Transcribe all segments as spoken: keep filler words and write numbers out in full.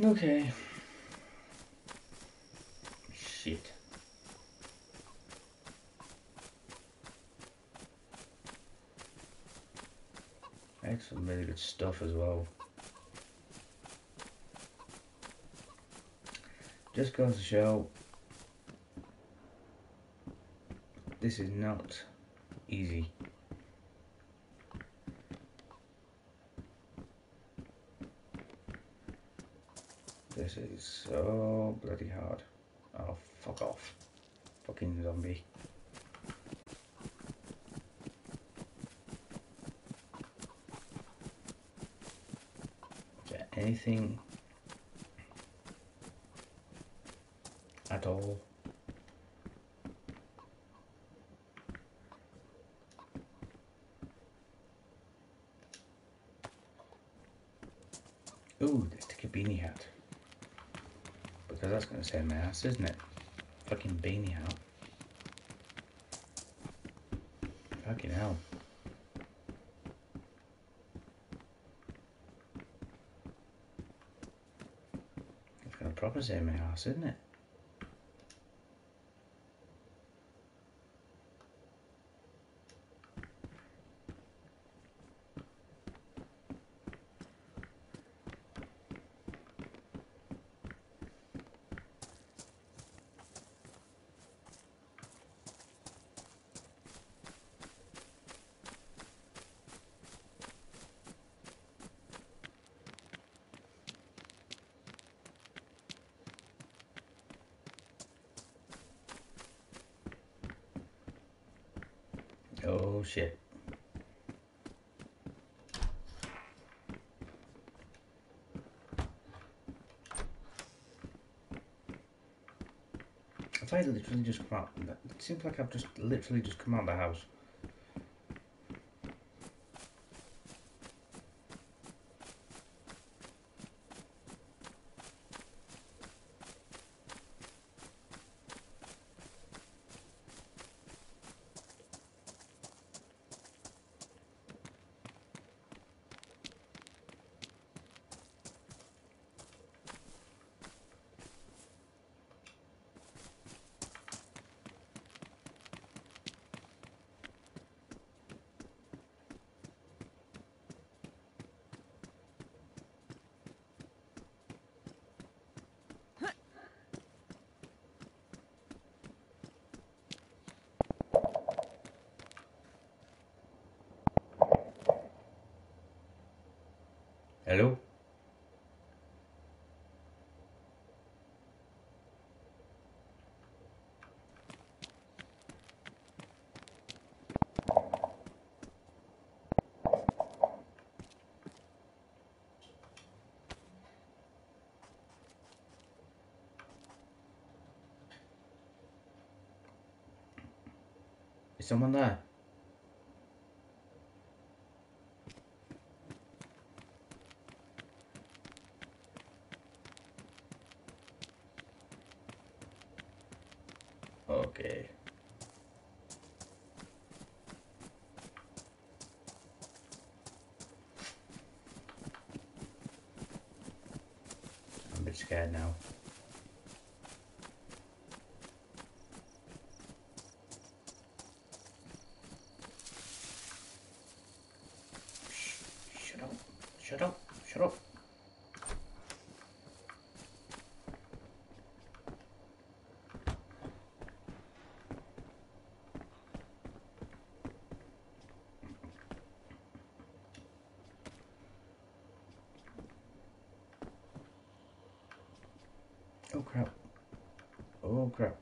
Okay. Shit. I had some really good stuff as well. Just goes to show this is not easy. This is so bloody hard. Oh, fuck off. Fucking zombie. Is there anything at all? Ooh, let's take a beanie hat. Because that's going to save my ass, isn't it? Fucking beanie hat. Fucking hell. It's going to proper save my ass, isn't it? Oh shit. If I literally just come out, it seems like I've just literally just come out of the house. Hello? Is someone there? Okay. I'm a bit scared now. Shh, shut up. Shut up. Shut up. Oh crap. Oh crap.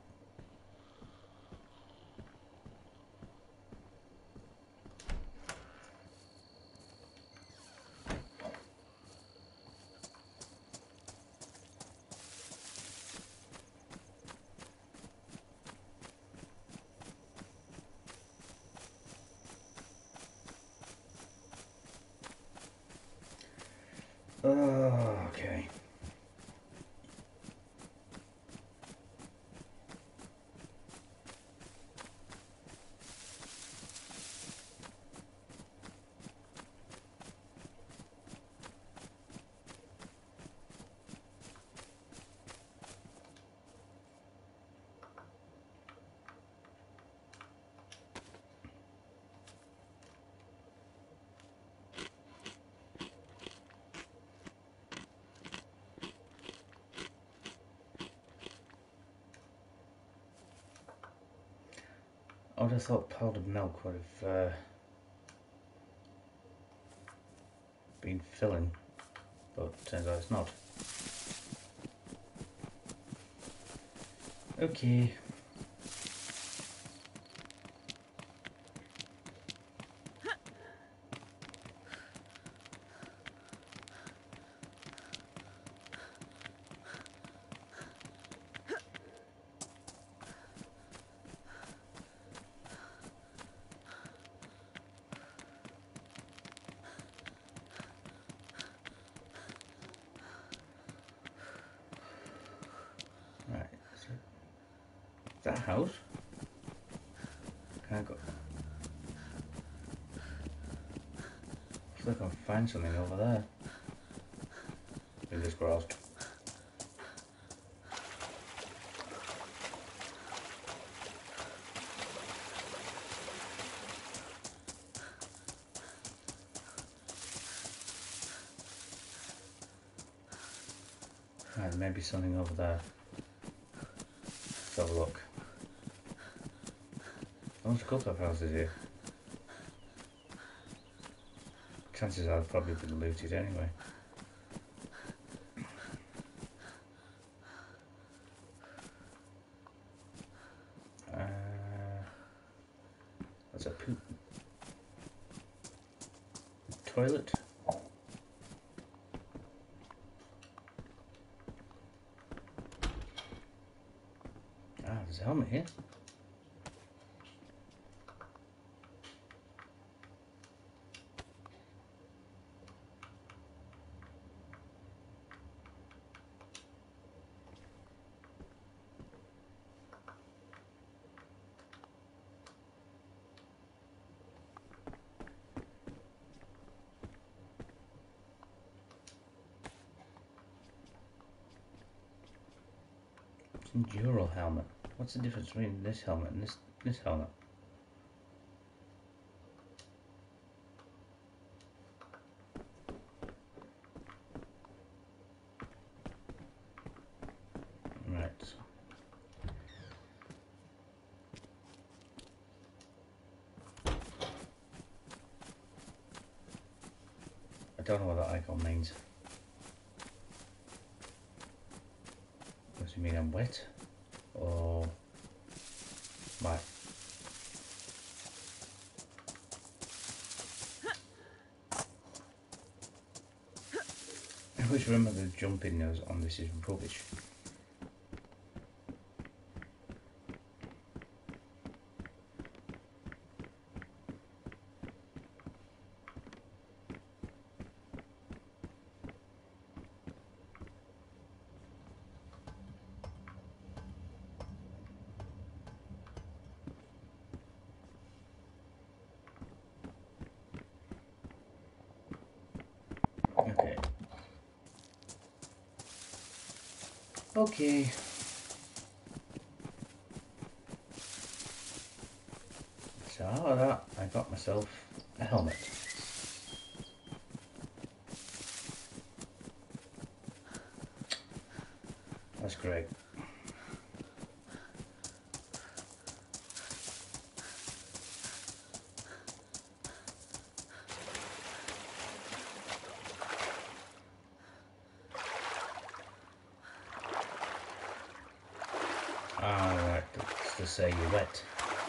Oh, okay. I would have thought powdered milk would have uh, been filling, but turns out it's not. Okay. Right, so that house. Can I go? I think I can find something over there. Fingers crossed. Right, maybe something over there. Let's have a look. Oh, there's a couple of houses here. Chances are they've probably been looted anyway. Uh, that's a poop toilet. Ah, there's a helmet here. Enduro helmet. What's the difference between this helmet and this this helmet? Right. I don't know what that icon means. Does it mean I'm wet? Or my I always remember the jumping nose on this is rubbish. Okay. Okay. So out of that, I got myself a helmet. That's great. Ah, right, that's to say you're wet.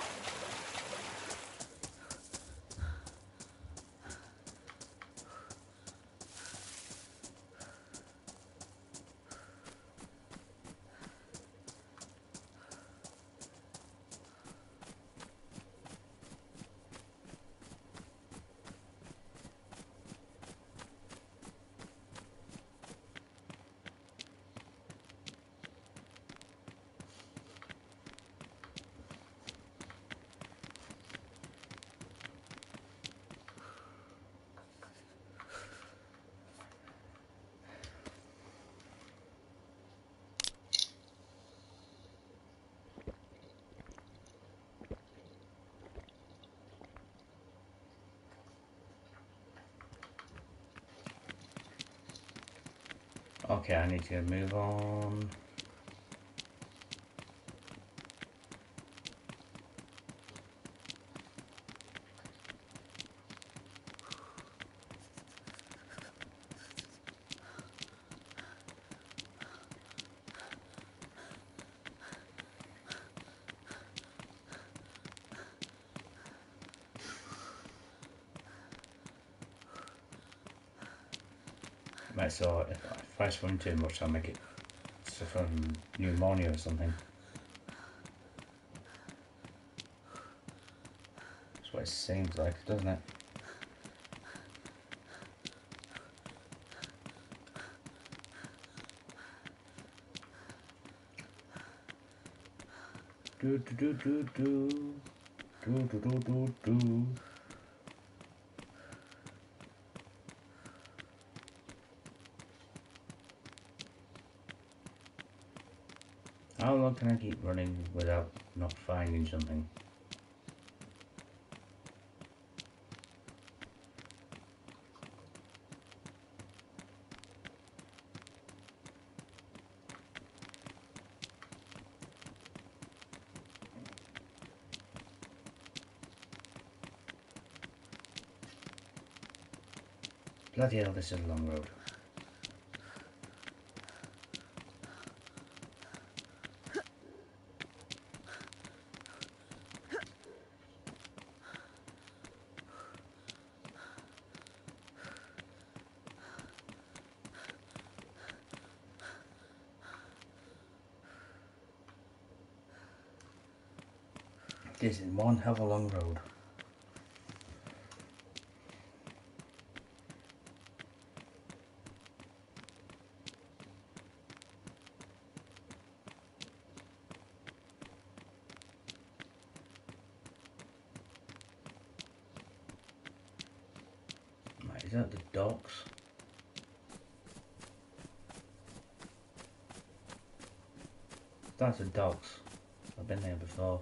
Okay, I need to move on. Might so if, if I swim too much, I'll make it suffer from pneumonia or something. That's what it seems like, doesn't it? Do do do do do do do do do do. How long can I keep running without not finding something? Bloody hell, this is a long road. This is one hell of a long road. Right, is that the docks? That's the docks. I've been there before.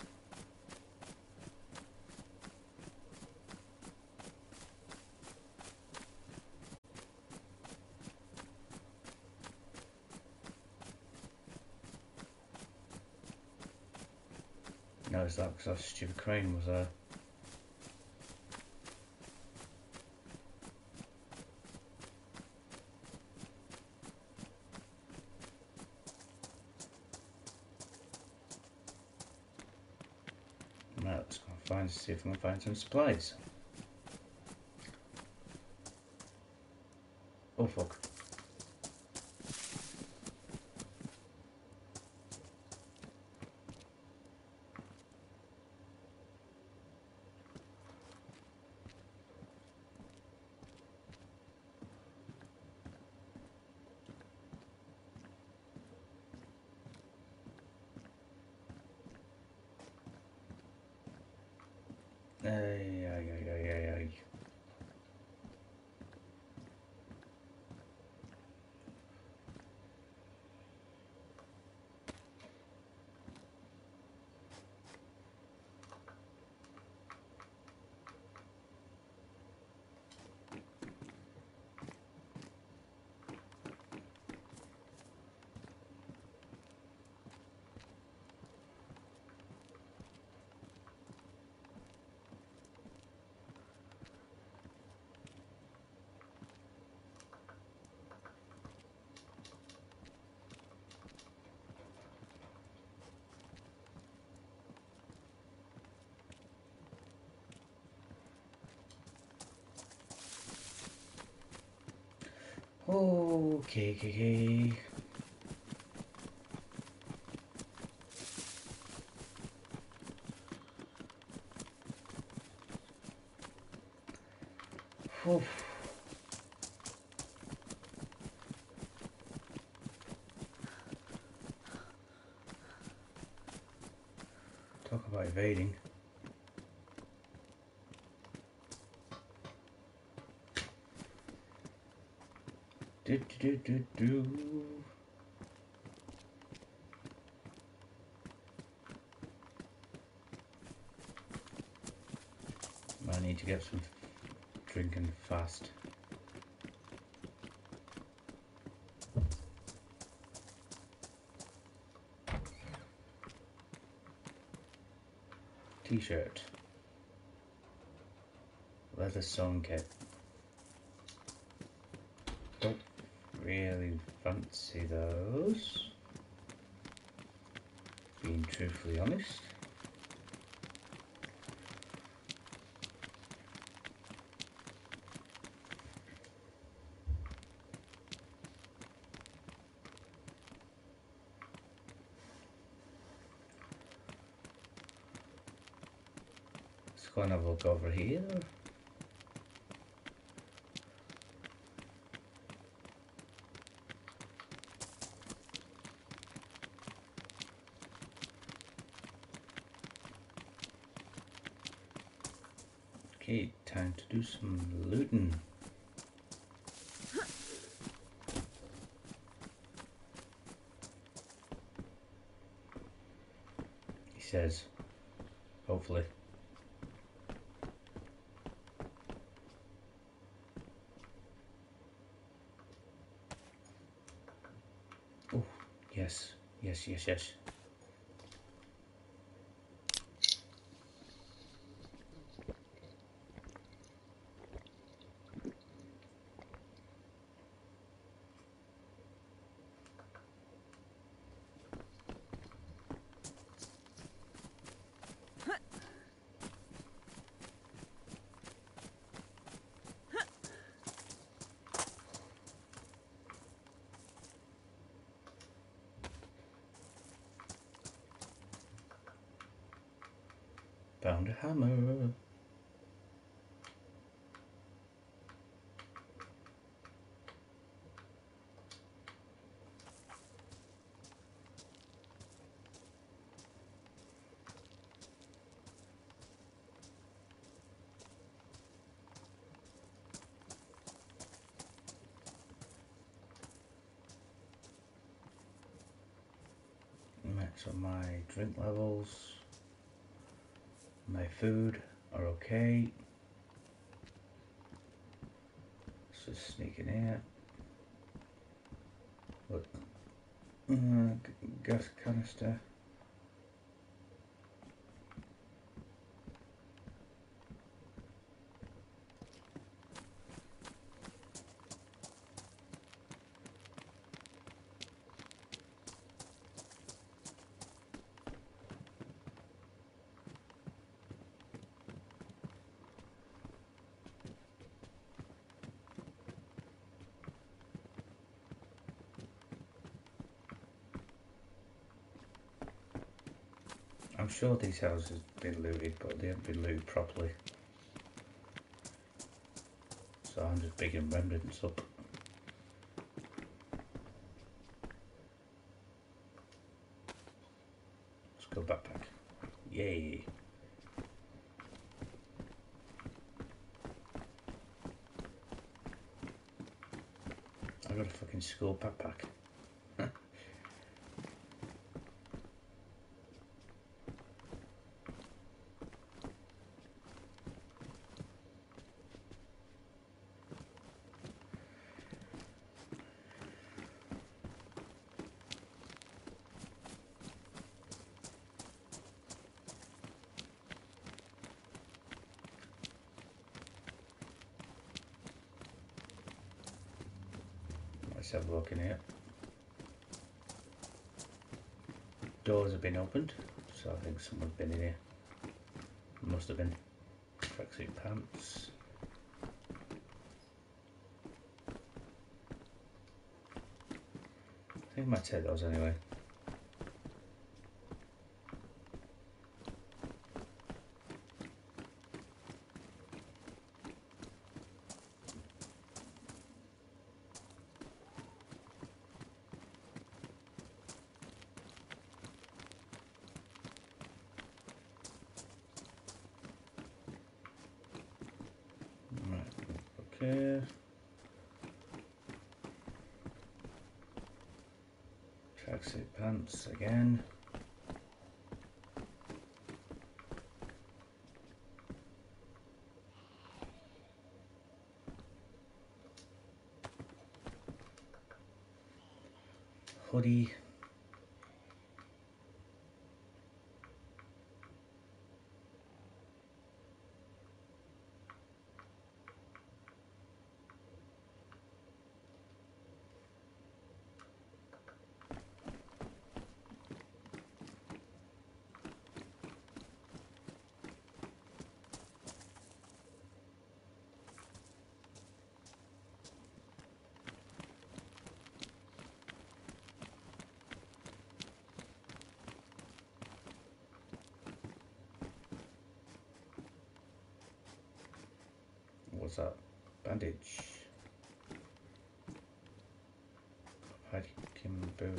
No, it's that because that stupid crane was there. Now let's go and find, see if we can find some supplies. Oh fuck. Ay, ay, ay, ay, ay, ay. Okay, okay, okay. Whew. Talk about evading. Do do do do do. I need to get some drinking fast. T-shirt. Leather sewn kit. Don't really fancy those. Being truthfully honest. go and have a look over here. Okay, time to do some looting. He says, hopefully. Oh, yes, yes, yes, yes. Found a hammer. Max on my drink levels. My food are okay. Let's just sneak in here. Look. Uh, gas canister. I'm sure these houses have been looted, but they haven't been looted properly. So I'm just picking remnants up. Let's go backpack. Yay! I got a fucking school backpack. Let's have a look in here. Doors have been opened, so I think someone's been in here. Must have been. Tracksuit pants. I think I might take those anyway. Okay. Tracksuit pants again. Hoodie. hell's that? Bandage. Kimbo.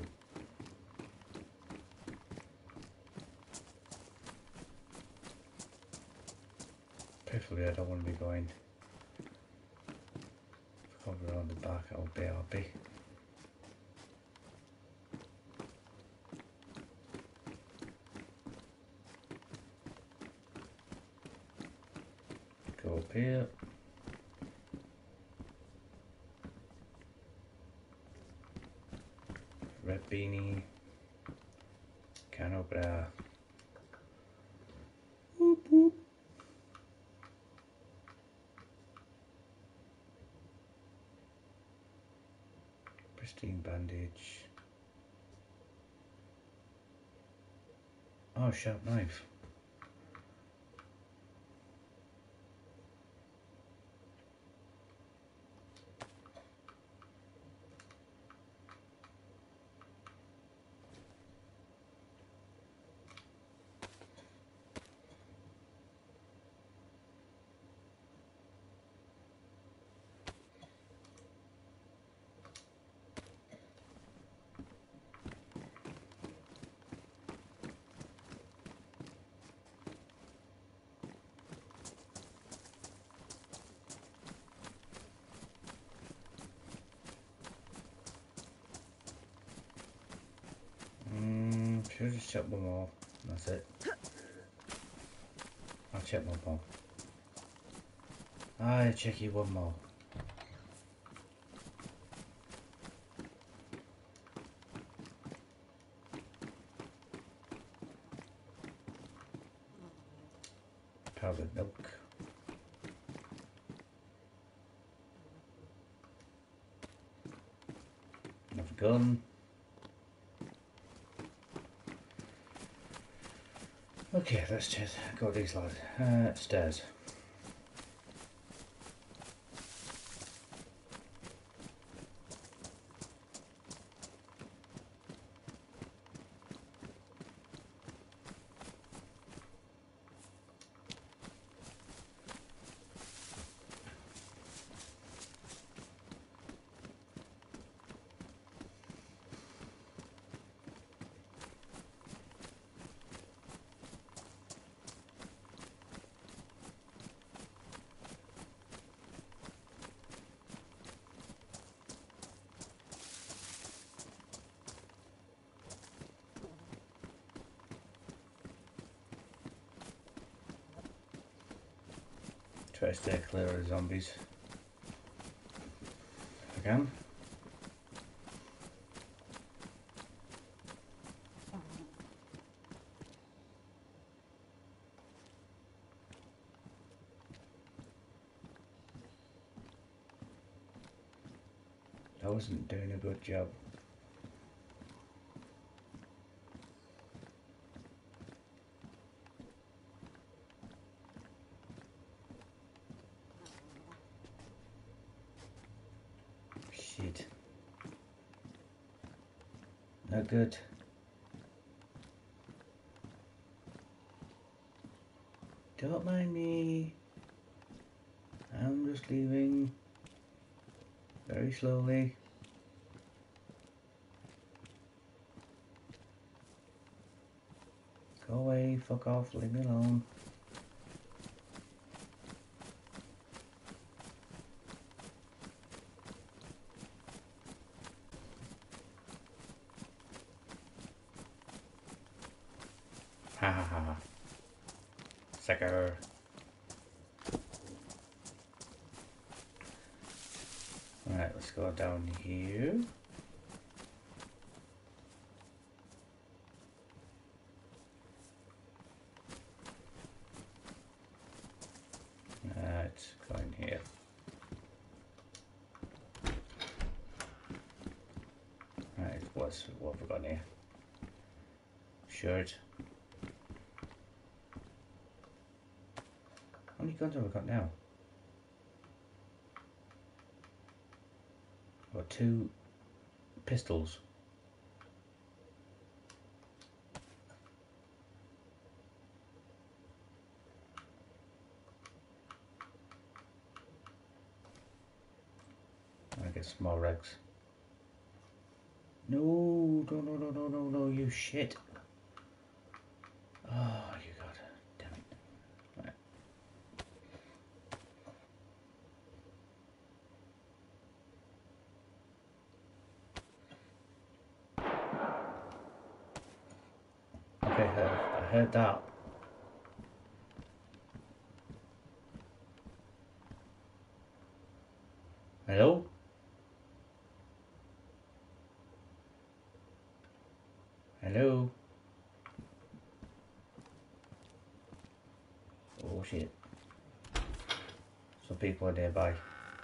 Preferably I don't want to be going cover around the back of B R B. Go up here. Red beanie. Canobra. Whoop whoop. Pristine bandage. Oh, sharp knife. Should have just checked one more. That's it. I'll check one more. I'll check you one more. Powdered milk. Another gun. Okay, let's just go these lads. Uh, stairs. Try to stay clear of the zombies if I can. I wasn't doing a good job. Shit. Not good. Don't mind me. I'm just leaving very slowly. Go away, fuck off, leave me alone. Ha ha ha. Sucker. Alright, let's go down here. Let's go in here. Alright, what's what have we got here? Shirt. How many guns have we got now? Got two pistols. That's more regs. No, no, no, no, no, no, no, you shit. Oh, you got it. Damn it. Right. Okay, I heard, I heard that. Hello? Hello? Oh shit. So people are nearby.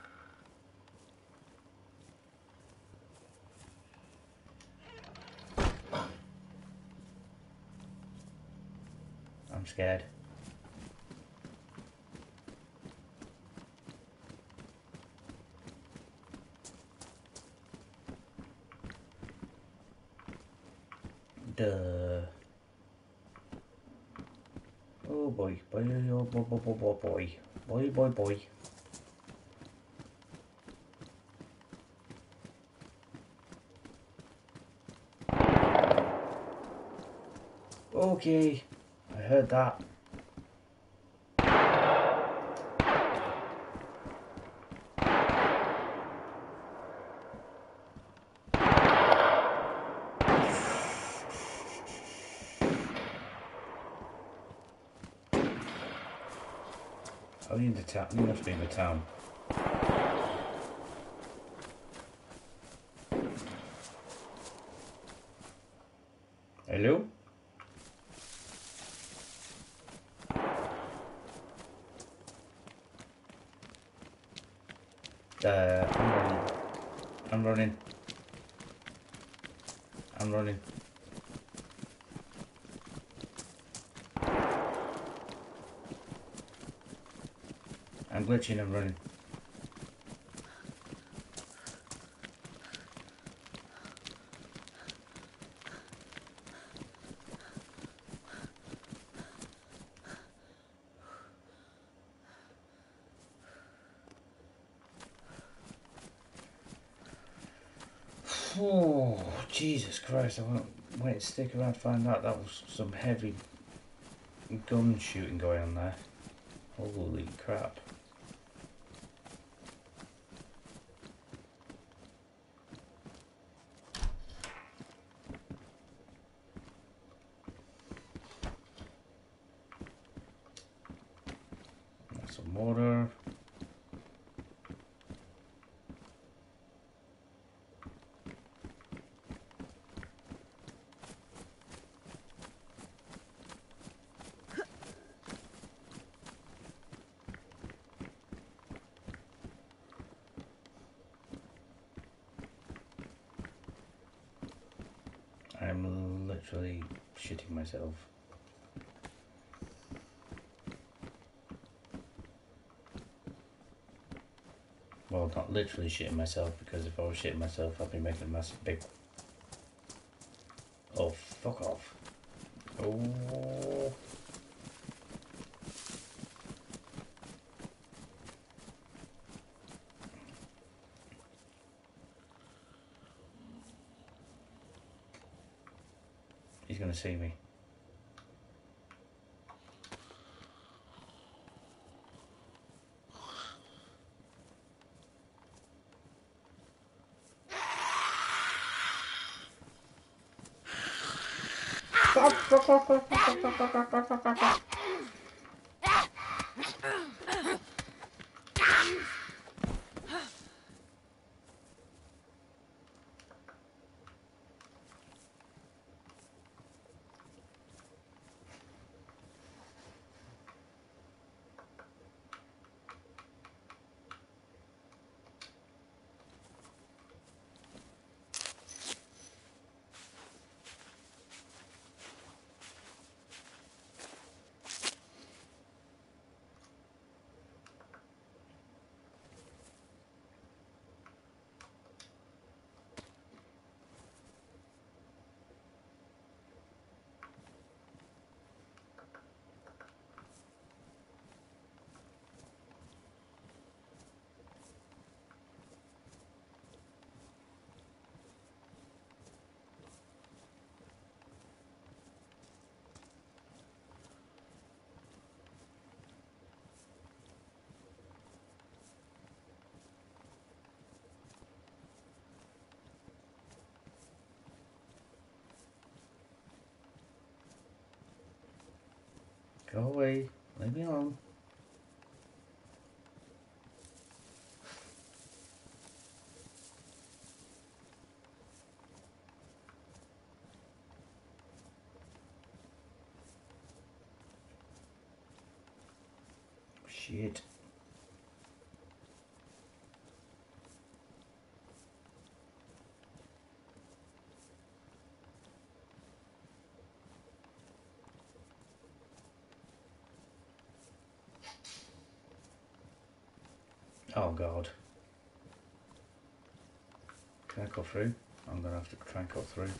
I'm scared. Duh. Oh boy, boy, oh boy, boy, boy, boy, boy, boy, boy, boy. Okay, I heard that. Are we in the town? We must be in the town. Hello? Uh, I'm running. I'm running. I'm running. I'm glitching, I'm running. Oh, Jesus Christ, I won't wait to stick around to find out that was some heavy gun shooting going on there. Holy crap. That's some mortar. I'm literally shitting myself. Well, not literally shitting myself, because if I was shitting myself, I'd be making a massive big... Oh, fuck off. Oh. He's gonna see me. Leave me alone. Shit. Oh god. Can I go through? I'm gonna have to try and cut through.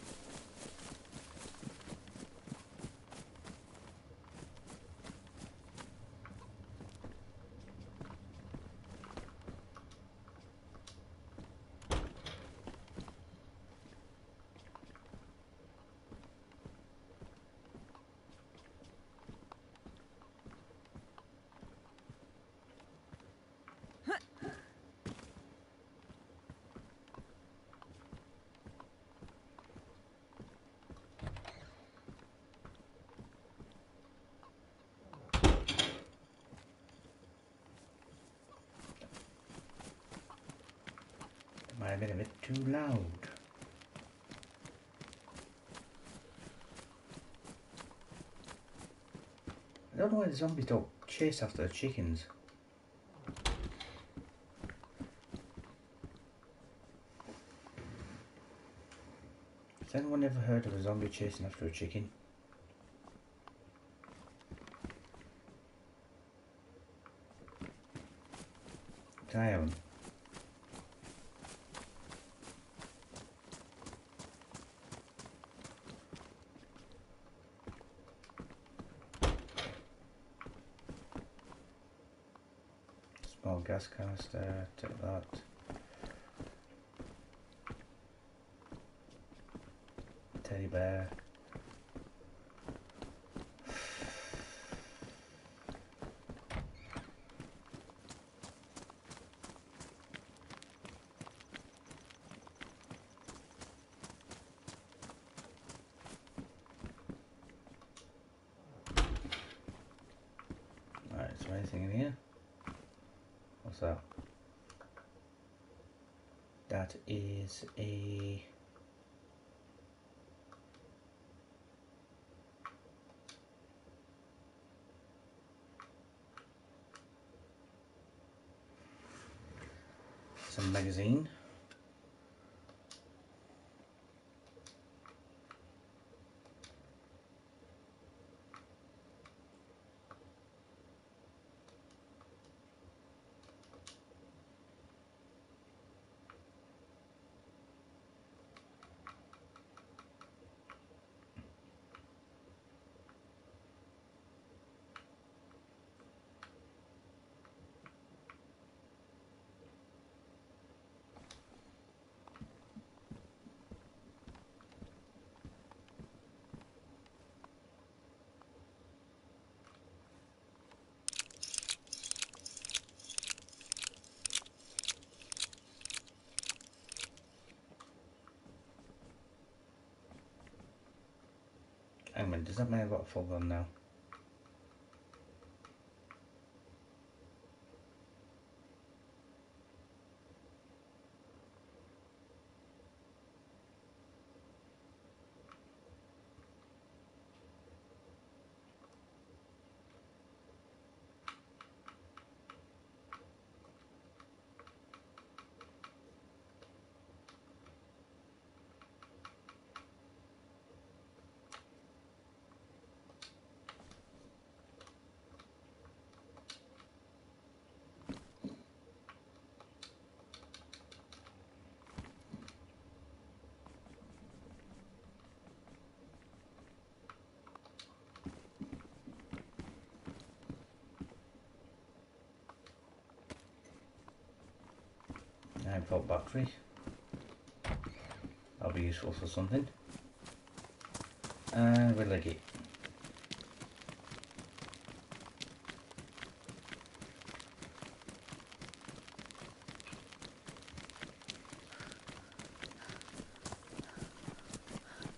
Might have been a bit too loud. I don't know why the zombies don't chase after the chickens. Has anyone ever heard of a zombie chasing after a chicken? I haven't. Small gas canister, take that. Teddy bear. Right, is there anything in here? What's that? That is a some magazine. Hang on, does that mean I've got a full gun now? nine volt battery. That'll be useful for something. And we'll leg it.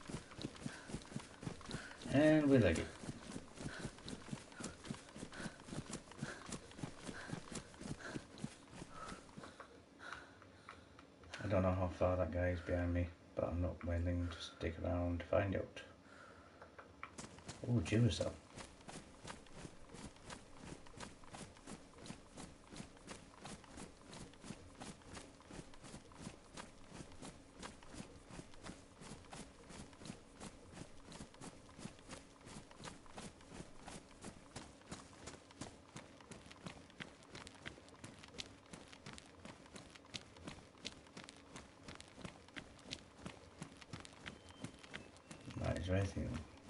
And we leg it. that guy is behind me, but I'm not willing to stick around to find out. Oh, Duracell. Right, is there anything?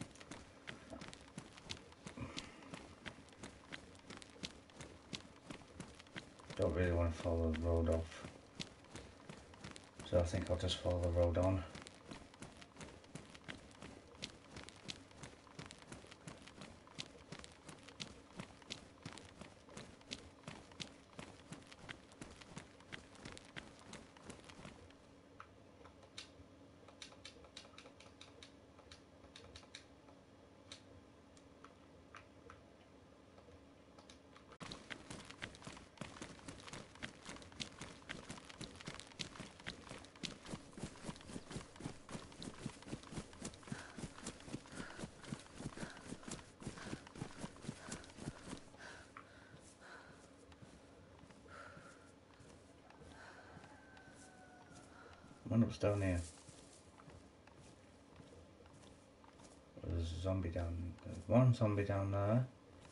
Don't really want to follow the road off, so I think I'll just follow the road on. One up's down here. There's a zombie down. There's one zombie down there.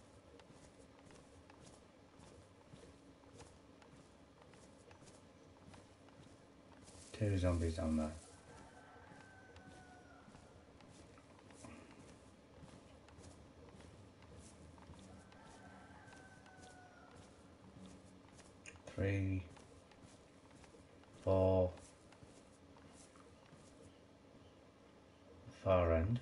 Two zombies down there. Three, four, far end.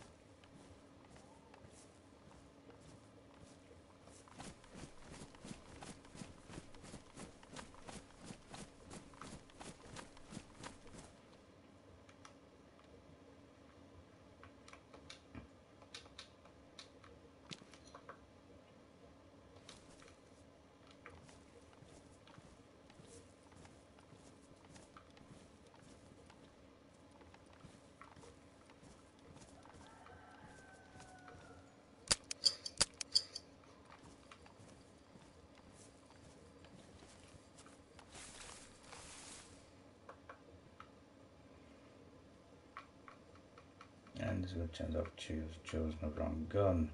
And there's a good chance I've choose, chosen the wrong gun.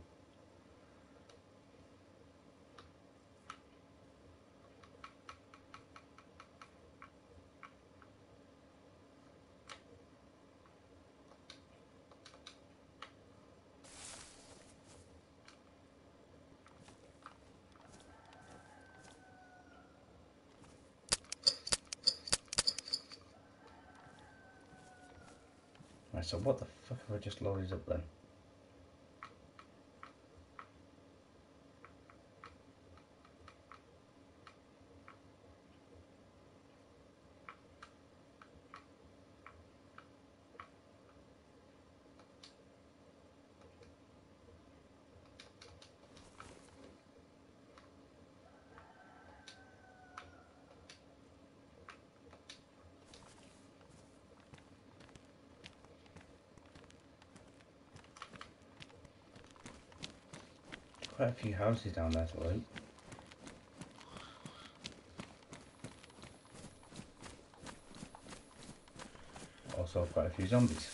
Right, so what the fuck have I just loaded up then? Quite a few houses down there to loot. Also quite a few zombies.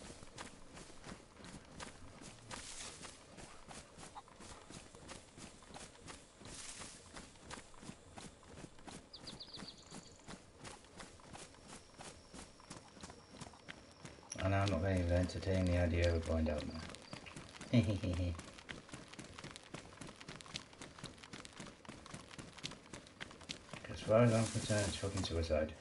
And I'm not going to even entertain the idea of going down there. As far as I'm concerned, it's fucking suicide.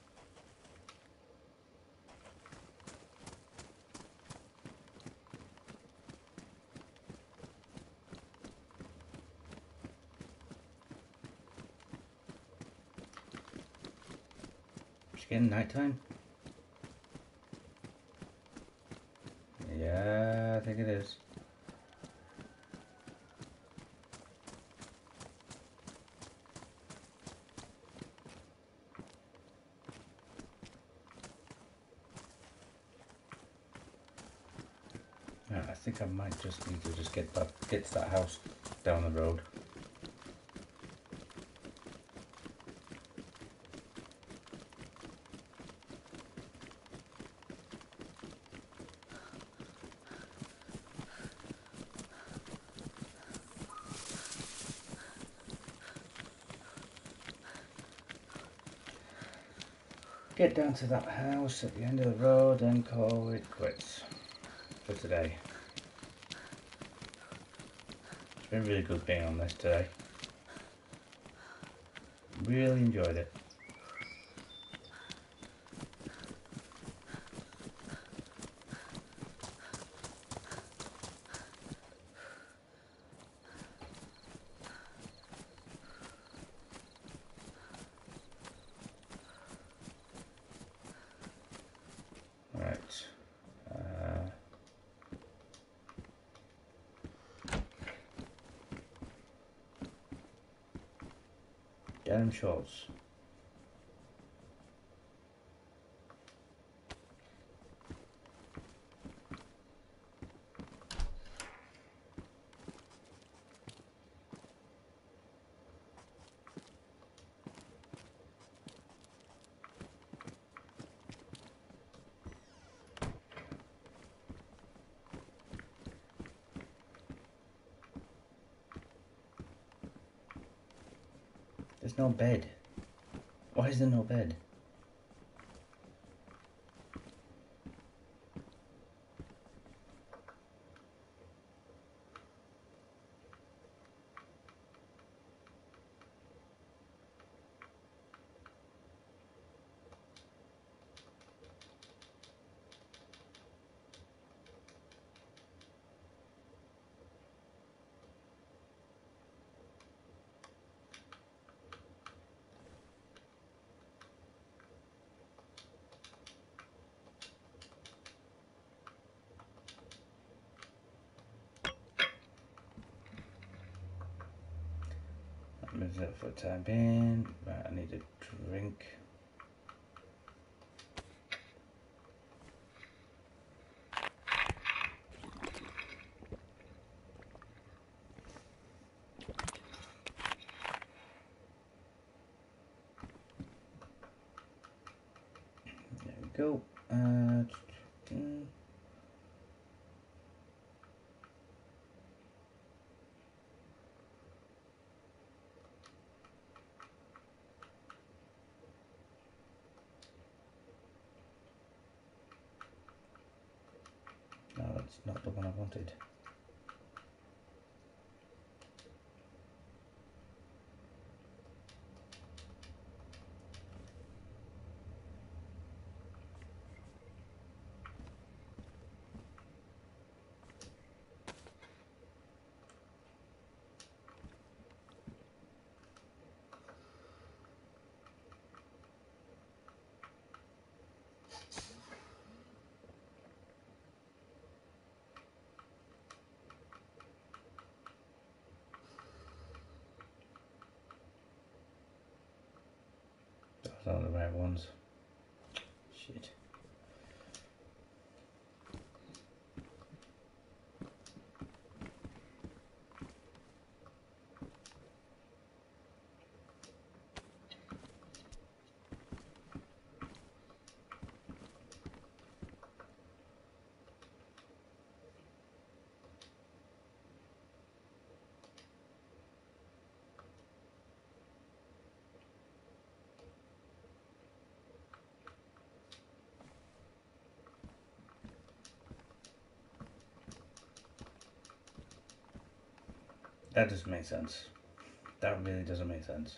It's getting night time. Yeah, I think it is. Yeah, I think I might just need to just get back, get to that house down the road. Get down to that house at the end of the road and call it quits for today. It's been really good being on this today. Really enjoyed it. Right. Uh, denim shorts. There's no bed. Why is there no bed? That moves it for the time being. Right, I need a drink. There we go. Uh, mm. No, that's not the one I wanted. Those aren't the right ones. Shit. That doesn't make sense. That really doesn't make sense.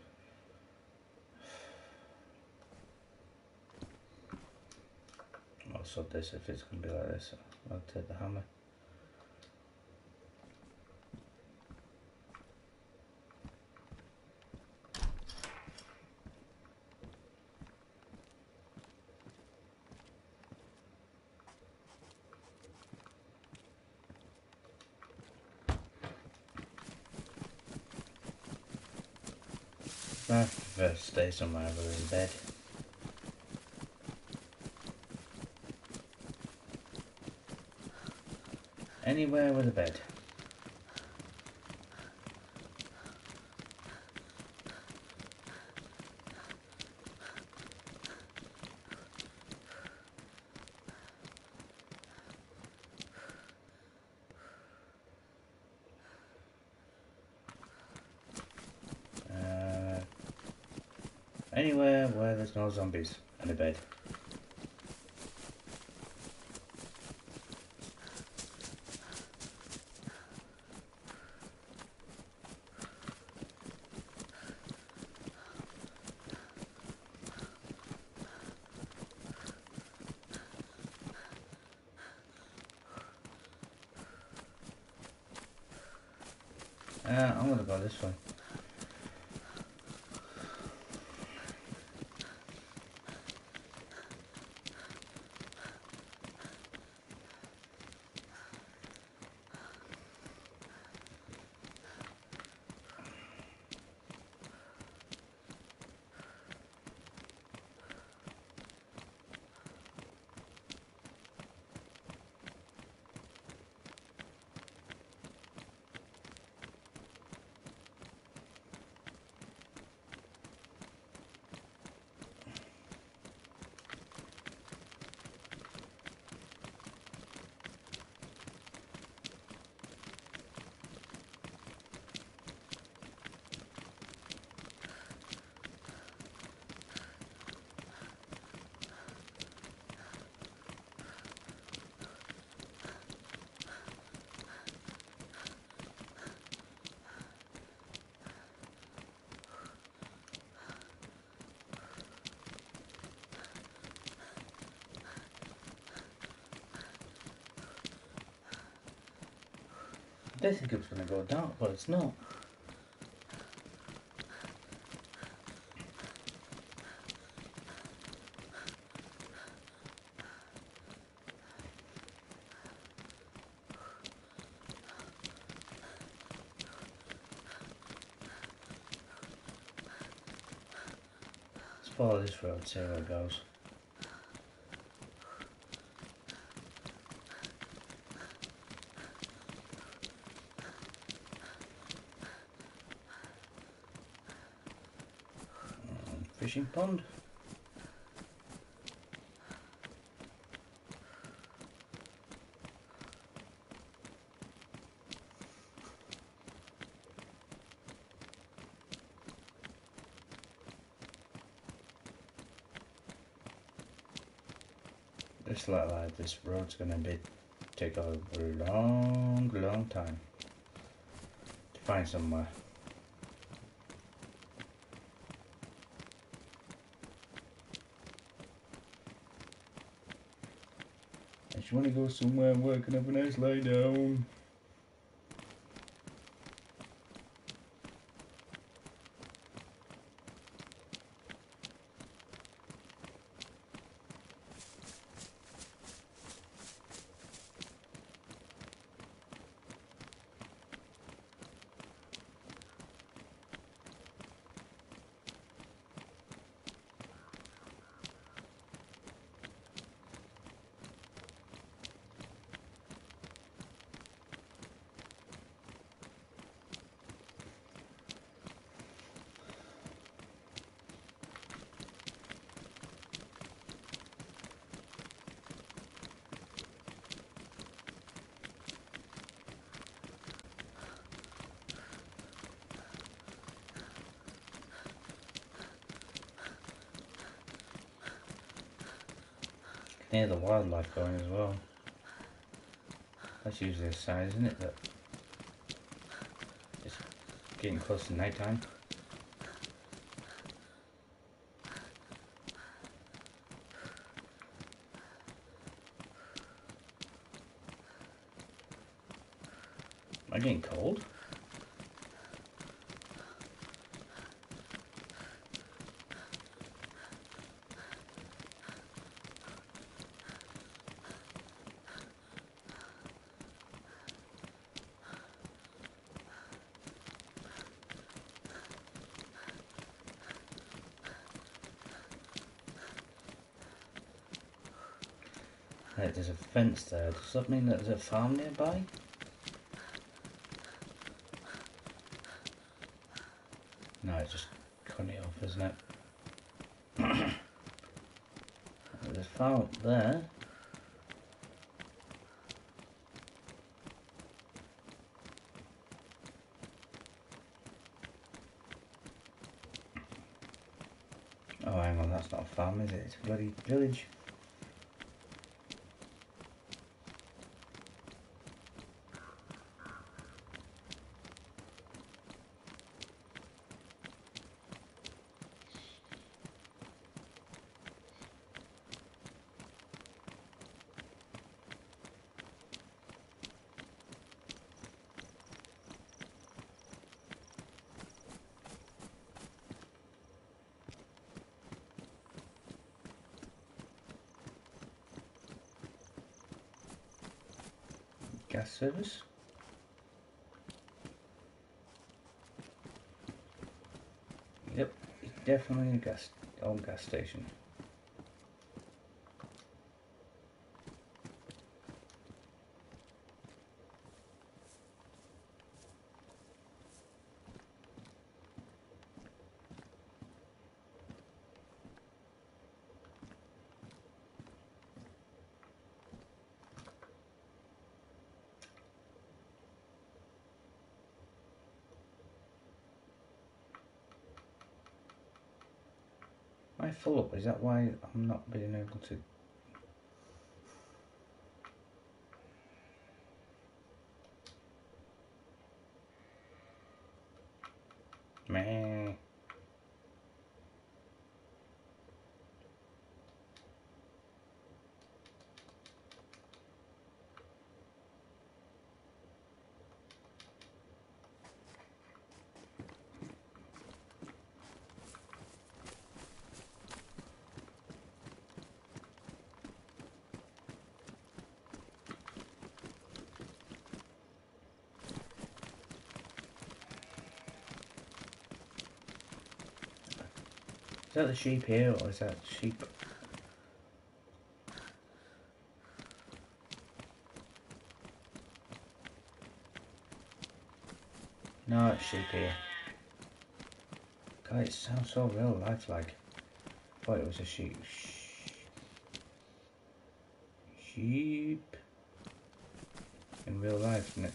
I'll sort this if it's going to be like this. I'll take the hammer. I have to stay somewhere other than bed. Anywhere with a bed. Uh, anywhere where there's no zombies and a bed. Uh, I'm gonna go this way. I did think it was going to go dark, but it's not. Let's follow this road, see where it goes. Um, fishing pond. Just like that, this road's gonna be take a long, long time to find somewhere. I just want to go somewhere where I can have a nice lie down. Near the wildlife going as well. That's usually a sign, isn't it, that it's getting close to night time. Am I getting cold? Right, there's a fence there. Does that mean that there's a farm nearby? No, it's just cutting it off, isn't it? There's a farm up there. Oh, hang on, that's not a farm, is it? It's a bloody village. Gas service? Yep, it's definitely a gas, old gas station. Am I full up? Is that why I'm not being able to? Meh. Is that the sheep here, or is that sheep? No, it's sheep here. God, it sounds so real lifelike. Thought it was a sheep. Sheep. In real life, next.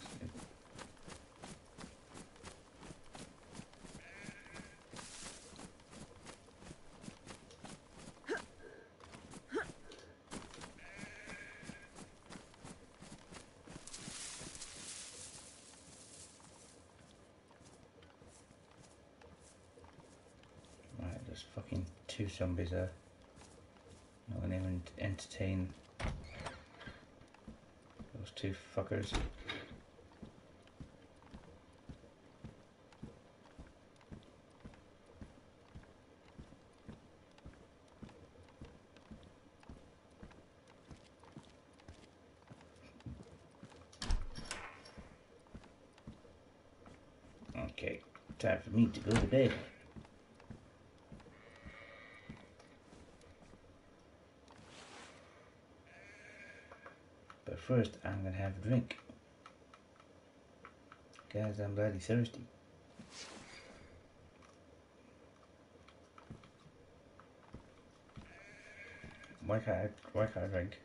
Right, there's fucking two zombies there. Not gonna even entertain those two fuckers. Okay, time for me to go to bed. But first, I'm gonna have a drink. Guys, I'm bloody thirsty. Why can't I, why can't I drink?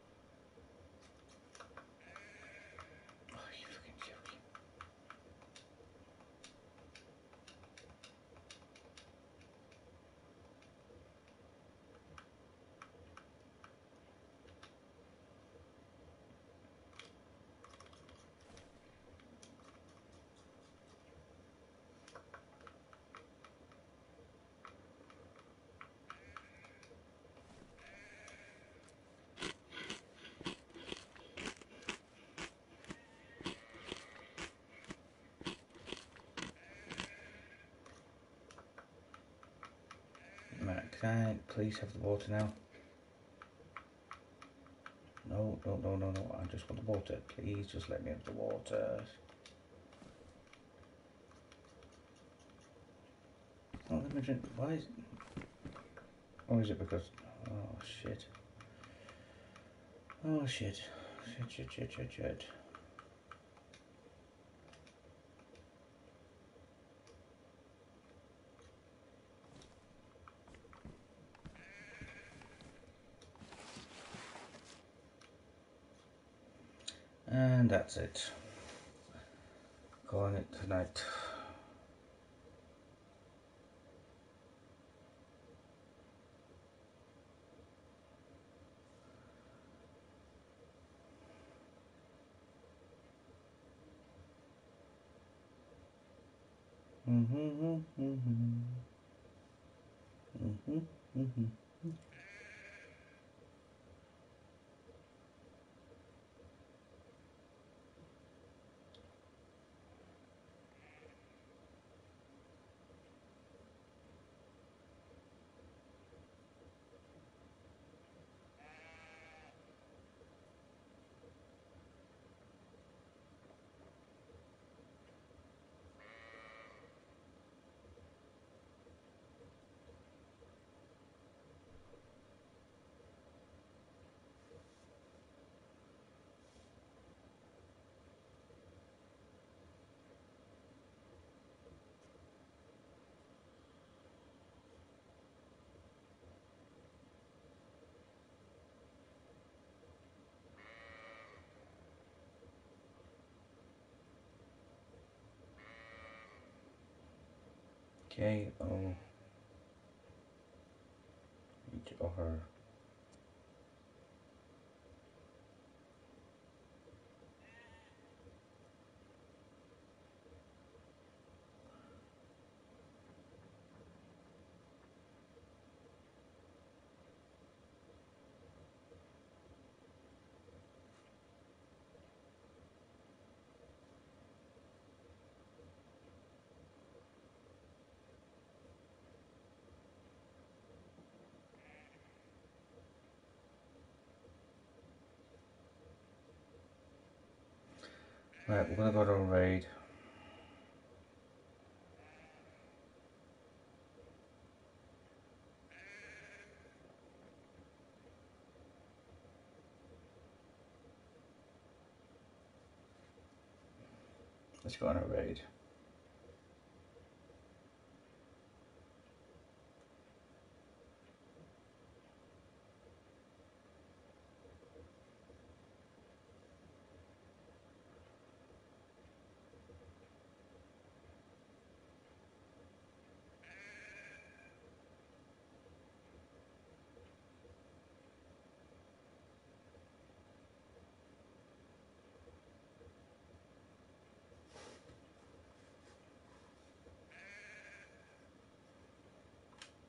Oh, you fucking joking. Right, can I please have the water now? No, no, no, no, no, I just want the water. Please just let me have the water. Oh, let me drink. Why is... Or is it because... Oh, shit. Oh shit. Shit, shit, shit, shit, shit. And that's it. Calling it tonight. Mm-hmm, mm-hmm, mm-hmm. Mm-hmm, mm-hmm. K O H R. Right, we're gonna go to a raid. Let's go on a raid.